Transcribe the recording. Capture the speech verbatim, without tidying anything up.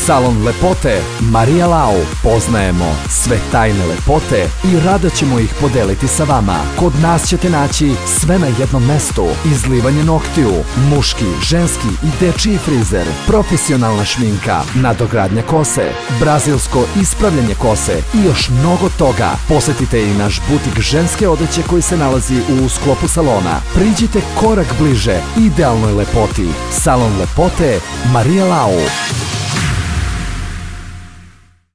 Salon lepote Marija Lau. Poznajemo sve tajne lepote i rado ćemo ih podeliti sa vama. Kod nas ćete naći sve na jednom mestu. Izlivanje noktiju, muški, ženski i dečiji frizer, profesionalna šminka, nadogradnja kose, brazilsko ispravljanje kose i još mnogo toga. Posetite i naš butik ženske odeće koji se nalazi u sklopu salona. Priđite korak bliže idealnoj lepoti. Salon lepote Marija Lau.